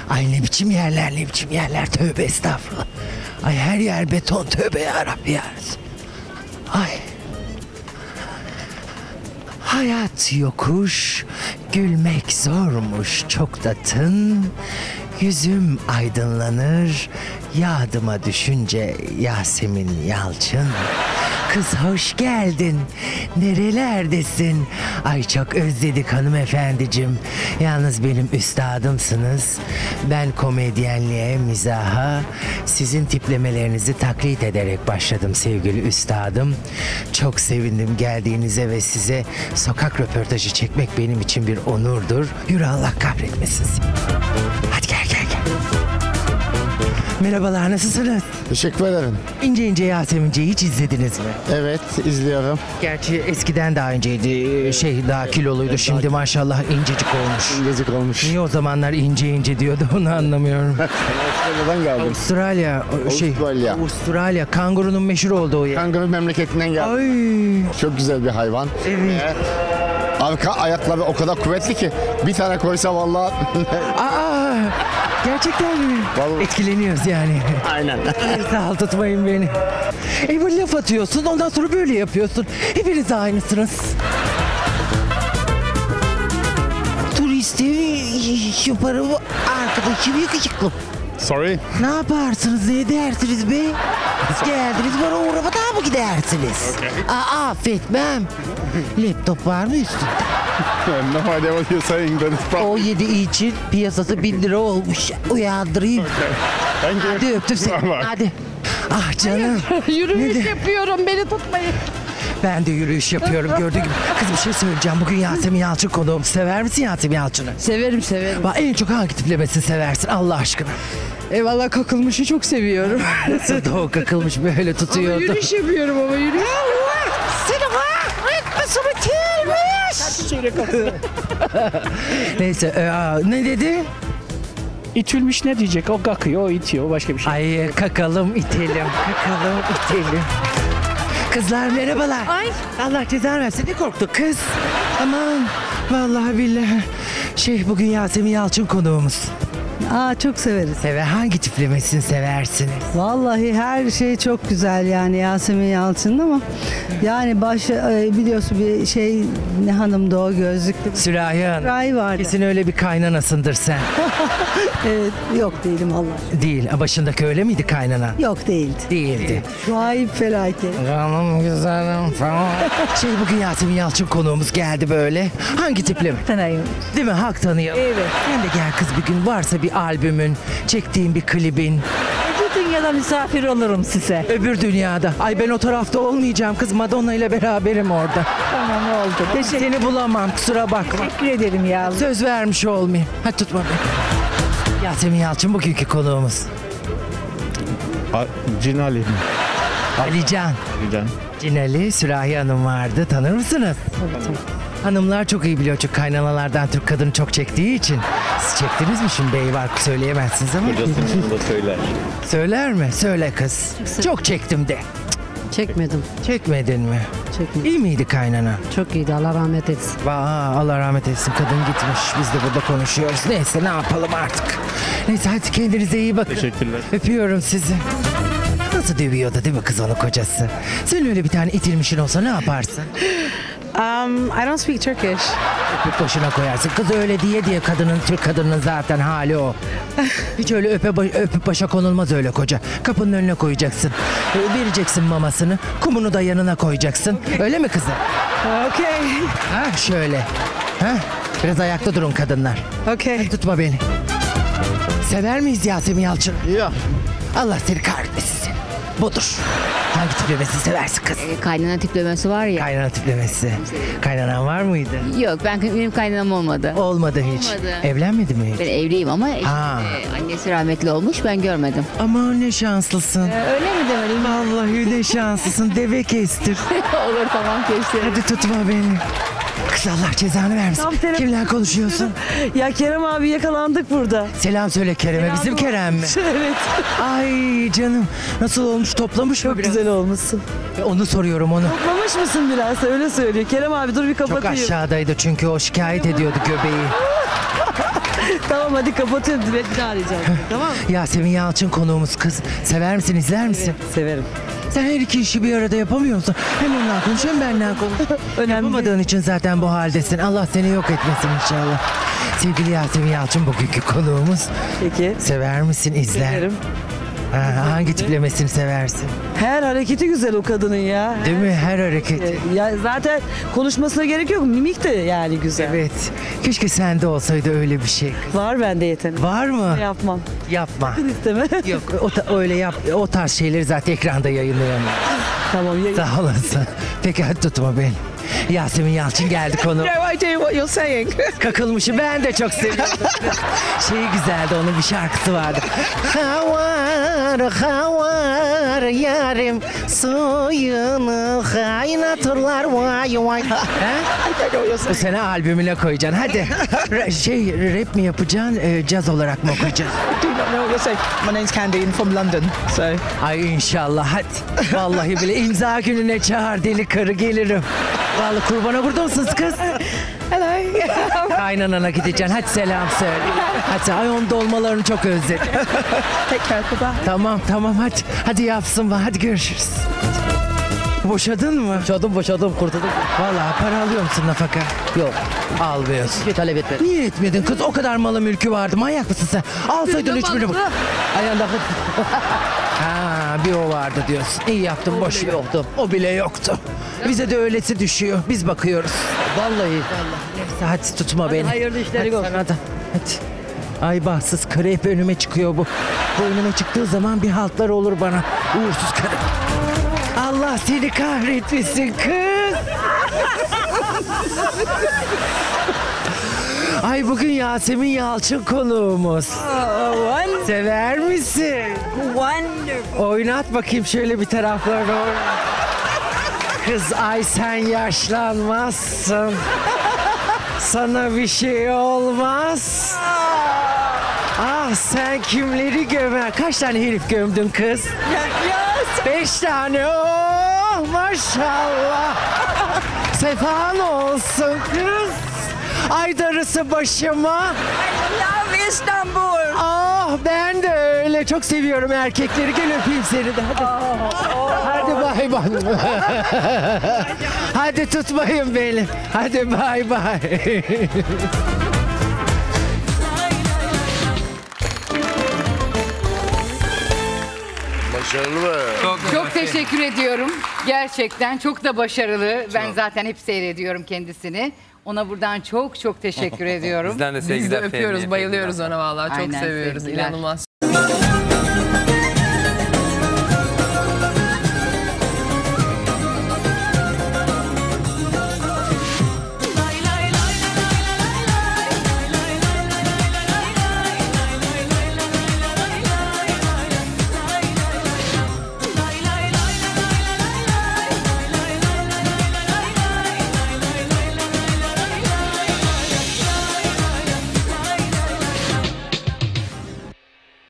Ay ne biçim yerler, ne biçim yerler. Tövbe estağfurullah. Ay her yer beton, tövbe yarabbi yarısı. Ay. Hayat yokuş, gülmek zormuş çok da tın. Yüzüm aydınlanır, yadıma düşünce Yasemin Yalçın. Kız hoş geldin. Nerelerdesin? Ay çok özledik hanımefendicim. Yalnız benim üstadımsınız. Ben komedyenliğe, mizaha, sizin tiplemelerinizi taklit ederek başladım sevgili üstadım. Çok sevindim geldiğinize ve size sokak röportajı çekmek benim için bir onurdur. Yürü Allah kahretmesin seni. Hadi gel gel gel. Merhabalar, nasılsınız? Teşekkür ederim. İnce İnce Yasemince'yi hiç izlediniz mi? Evet, izliyorum. Gerçi eskiden daha inceydi, daha kiloluydu. Şimdi maşallah incecik olmuş. İngecik olmuş. Niye o zamanlar ince ince diyordu onu anlamıyorum. Avustralya'dan geldim. Avustralya. Avustralya. Kangurunun meşhur olduğu o yer. Kanguru memleketinden geldim. Ay. Çok güzel bir hayvan. Evet. Arka ayakları o kadar kuvvetli ki bir tane koysa vallahi... Aa, gerçekten mi? Vallahi. Etkileniyoruz yani. Aynen. Sağ ol, tutmayın beni. Bu laf atıyorsun, ondan sonra böyle yapıyorsun. Hepiniz aynısınız. Turisti yaparım arkadaşım yakışıklı. Sorry. Ne yaparsınız, ne edersiniz be? Geldiniz bana uğramadan mı gidersiniz? Aa, affetmem. Laptop var mı üstünde? No idea what you're saying, but it's probably... 17 için piyasası 1000 lira olmuş. Uyandırayım. Thank you. Hadi öptüm seni. Bye bye. Hadi. Ah canım. Yürüyüş yapıyorum, beni tutmayın. Ben de yürüyüş yapıyorum gördüğün gibi. Kız bir şey söyleyeceğim. Bugün Yasemin Yalçın konuğum. Sever misin Yasemin Yalçın'ı? Severim. Bak, en çok hangi tiplemesini seversin Allah aşkına? Eyvallah, kakılmışı çok seviyorum. Nasıl da o kakılmış böyle Ama tutuyordu. yürüyüş yapıyorum ama yürüyüş. Allah seni kahretmesin bitirmiş. Neyse ne dedi? İtülmüş ne diyecek? O kakıyor, o itiyor, o başka bir şey. Ay kakalım itelim. Kakalım itelim. Kızlar merhabalar. Ay. Allah cezanı versin, ne korktu kız. Aman vallahi billahi. Bugün Yasemin Yalçın konuğumuz. Aa, çok severiz. Hangi tiplemesini seversiniz? Vallahi her şey çok güzel yani Yasemin Yalçın'ın ama yani biliyorsun bir şey, ne hanımdı o, gözlüklü Sürahi Hanım. Sürahi vardı. Kesin öyle bir kaynanasındır sen. Evet, yok değilim Allah. Değil. Başındaki öyle miydi kaynanan? Yok değildi. Değildi. Şu ayıp felaket. Canım güzelim falan. Bugün Yasemin Yalçın konuğumuz geldi böyle. Hangi tipleme? Tanıyım. Değil mi? Hak tanıyalım. Evet. Sen de gel kız bir gün, varsa bir albümün, çektiğin bir klibin. Bu dünyada misafir olurum size. Öbür dünyada. Ay ben o tarafta olmayacağım kız. Madonna ile beraberim orada. Tamam, oldu. Seni bulamam, kusura bakma. Teşekkür ederim ya. Söz vermiş olmayayım. Hadi tutma beni. Yasemin Yalçın bugünkü konuğumuz. Cinali. Alican. Cinali, Sürahi Hanım vardı. Tanır mısınız? Hanımlar çok iyi biliyor çünkü kaynanalardan Türk kadını çok çektiği için. Siz çektiniz mi şimdi, bey var söyleyemezsiniz ama. Kocasını da söyler. Söyler mi? Söyle kız. Çok çektim de. Çekmedim. Çekmedin mi? Çekmedim. İyi miydi kaynana? Çok iyiydi. Allah rahmet etsin. Allah rahmet etsin, kadın gitmiş. Biz de burada konuşuyoruz. Neyse, ne yapalım artık. Neyse hadi kendinize iyi bakın. Teşekkürler. Öpüyorum sizi. Nasıl dövüyordu değil mi kız onu kocası? Senin öyle bir tane itilmişin olsa ne yaparsın? I don't speak Turkish. Öpüp başına koyarsın. Kız öyle diye kadının, Türk kadının zaten hali o. Hiç öyle öpüp başa konulmaz öyle koca. Kapının önüne koyacaksın. Vereceksin mamasını. Kumunu da yanına koyacaksın. Öyle mi kızım? Okay. Ha şöyle. Ha? Biraz ayakta durun kadınlar. Okay. Tutma beni. Sever miyiz Yasemin Yalçın? Ya. Allah seni kahretmesin seni. Budur. Hangi tiplemesi seversin kız? Kaynana tiplemesi var ya. Kaynana tiplemesi. Kaynanan var mıydı? Yok, benim kaynanam olmadı. Olmadı hiç. Olmadı. Evlenmedi mi hiç? Ben evliyim ama Ha. annesi rahmetli olmuş, ben görmedim. Aman ne şanslısın. Öyle mi demeliyim? Vallahi ne şanslısın. Deve kestir. Olur, tamam, kesin. Hadi tutma beni. Kız Allah cezanı vermesin. Kimle konuşuyorsun? Ya Kerem abi, yakalandık burada. Selam söyle Kerem'e. Bizim Kerem mi? Evet. Ay canım. Nasıl olmuş, toplamış mı Çok biraz? güzel olmuşsun. Onu soruyorum onu. Toplamış mısın biraz? Öyle söylüyor. Kerem abi dur bir Çok kapatayım. aşağıdaydı çünkü o şikayet ediyordu göbeği. Tamam hadi kapatıyorum. Bir daha arayacağım. Tamam mı? Yasemin Yalçın konuğumuz kız. Sever misin, izler misin? Severim. Sen her iki işi bir arada yapamıyor musun? Hem onunla konuş hem benimle konuş. Önemli Yapamadığın için zaten bu haldesin. Allah seni yok etmesin inşallah. Sevgili Yasemin Yalçın bugünkü konuğumuz. Peki. Sever misin, izler? Severim. Ha, hangi tiplemesini seversin? Her hareketi güzel o kadının ya. Değil mi? Her hareketi. Ya zaten konuşmasına gerek yok. Mimik de yani güzel. Evet. Keşke sende olsaydı öyle bir şey. Var bende yetenek. Var mı? Yapmam. Yapma. İsteme. Yok öyle yap. O tarz şeyleri zaten ekranda yayınlayamam. Tamam. Sağ olasın. Peki hadi tutma beni. Yasemin Yalçın geldi konu. No idea what you're saying. Kakılmışı ben de çok seviyorum. Şeyi güzeldi, onun bir şarkısı vardı. Havar yarim suyunu kaynatırlar vay vay. Bu sene albümüne koyacaksın. Hadi. Rap mi yapacaksın, caz olarak mı okuyacaksın? I do not know what you're saying. My name's Candy and from London. So Ay inşallah hadi. Vallahi bile imza gününe çağır deli karı gelirim. Vallahi kurbana burada mısınız kız? hello. Kaynanana gideceksin. Hadi selam söyle. Hadi ay onun dolmalarını çok özledim. Take care. Bye. Tamam hadi. Hadi yapsın bak. Hadi görüşürüz. Boşadın mı? Boşadım, kurtuldum. Vallahi para alıyor musun nafaka? Yok, Almıyorsun. bir talep etmedim. Niye etmedin kız? O kadar malı mülkü vardı. Manyak mısın sen? Alsaydın hiçbirini. Ayağında Ha bir o vardı diyorsun. İyi yaptın boş ver. yoktu. O bile yoktu. Bize de öylesi düşüyor. Biz bakıyoruz. Vallahi. Neyse hadi tutma beni. hayırlı işleri Hadi olsun. sana da. Hadi. Ay bahtsız karı hep önüme çıkıyor bu. Bu önüme çıktığı zaman bir haltlar olur bana. Uğursuz karı. Allah seni kahretmesin kız. Ay bugün Yasemin Yalçın konuğumuz. Sever misin? Wonderful. Oynat bakayım şöyle bir taraflarına oynat. Kız ay sen yaşlanmazsın. Sana bir şey olmaz. Ah sen kimleri gömer? Kaç tane herif gömdün kız? 5 tane. Oh maşallah. Sefan olsun kız. Ay darısı başıma. Love Istanbul. Ah ben de öyle. Çok seviyorum erkekleri. Gel öpeyim seni de. Hadi. Hadi bay bay. Hadi tutmayın beni. Hadi bay bay. Başarılı mı? Çok teşekkür ediyorum. Gerçekten çok da başarılı. Ben zaten hep seyrediyorum kendisini. Ona buradan çok teşekkür ediyorum. Bizden de Biz de sevgiler. öpüyoruz, Fehmi'ye, bayılıyoruz ona vallahi. Çok Aynen, seviyoruz. sevgiler. İnanılmaz.